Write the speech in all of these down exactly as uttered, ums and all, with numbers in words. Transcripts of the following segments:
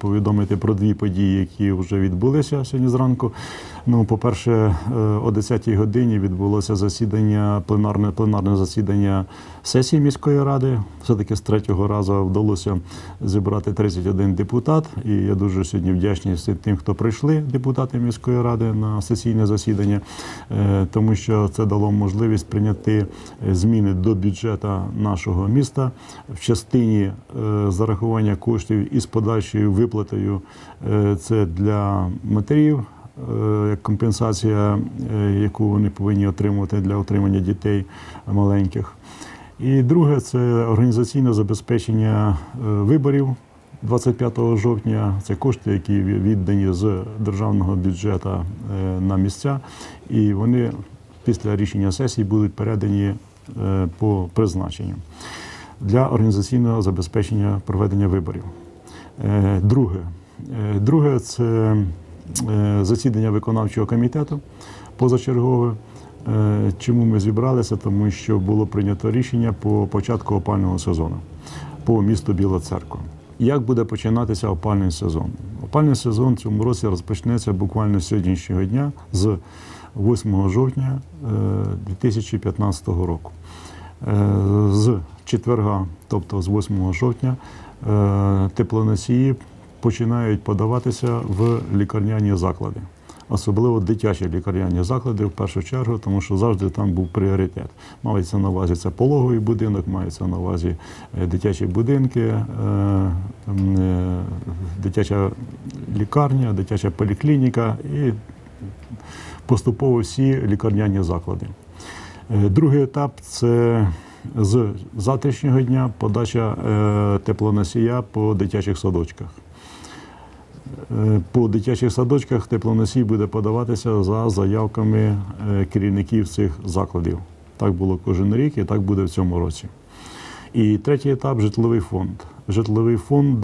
повідомити про дві події, які вже відбулися сьогодні зранку. Ну, по-перше, о десятій годині відбулося засідання, пленарне, пленарне засідання сесії міської ради. Все-таки з третього разу вдалося зібрати тридцять один депутат. І я дуже сьогодні вдячний всім тим, хто прийшли, депутати міської ради, на сесійне засідання, тому що це дало можливість прийняти зміни до бюджету нашого міста в частині зарахування коштів із подальшою виплатою. Це для матерів, як компенсація, яку вони повинні отримувати для отримання дітей маленьких. І друге – це організаційне забезпечення виборів двадцять п'ятого жовтня. Це кошти, які віддані з державного бюджету на місця, і вони після рішення сесії будуть передані по призначенню для організаційного забезпечення проведення виборів. Друге, Друге – це засідання виконавчого комітету позачергове. Чому ми зібралися? Тому що було прийнято рішення по початку опалювального сезону по місту Біла Церква. Як буде починатися опалювальний сезон? Опалювальний сезон в цьому році розпочнеться буквально з сьогоднішнього дня, з восьмого жовтня дві тисячі п'ятнадцятого року. З четверга, тобто з восьмого жовтня, теплоносії починають подаватися в лікарняні заклади. Особливо дитячі лікарняні заклади в першу чергу, тому що завжди там був пріоритет. Мається на увазі це пологовий будинок, мається на увазі дитячі будинки, дитяча лікарня, дитяча поліклініка і поступово всі лікарняні заклади. Другий етап – це з завтрашнього дня подача теплоносія по дитячих садочках. По дитячих садочках теплоносій буде подаватися за заявками керівників цих закладів. Так було кожен рік і так буде в цьому році. І третій етап – житловий фонд. Житловий фонд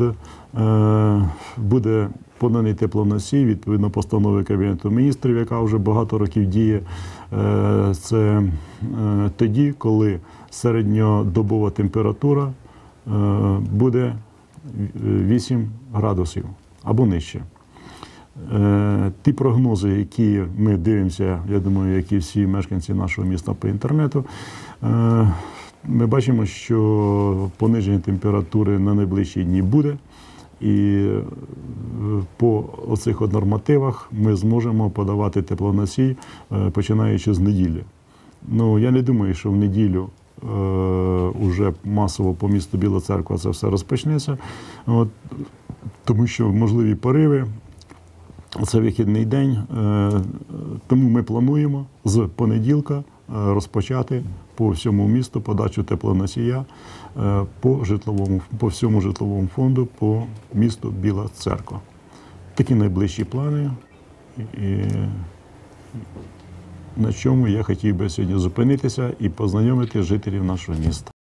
буде поданий теплоносій відповідно постанови Кабінету міністрів, яка вже багато років діє. Це тоді, коли середньодобова температура буде вісім градусів або нижче. Ті прогнози, які ми дивимося, я думаю, як і всі мешканці нашого міста по інтернету, ми бачимо, що пониження температури на найближчі дні буде. І по оцих от нормативах ми зможемо подавати теплоносій, починаючи з неділі. Ну, я не думаю, що в неділю вже масово по місту Біла Церква це все розпочнеться. От, тому що можливі пориви, це вихідний день, тому ми плануємо з понеділка розпочати по всьому місту подачу теплоносія по, житловому, по всьому житловому фонду по місту Біла Церква. Такі найближчі плани, і на чому я хотів би сьогодні зупинитися і познайомити жителів нашого міста.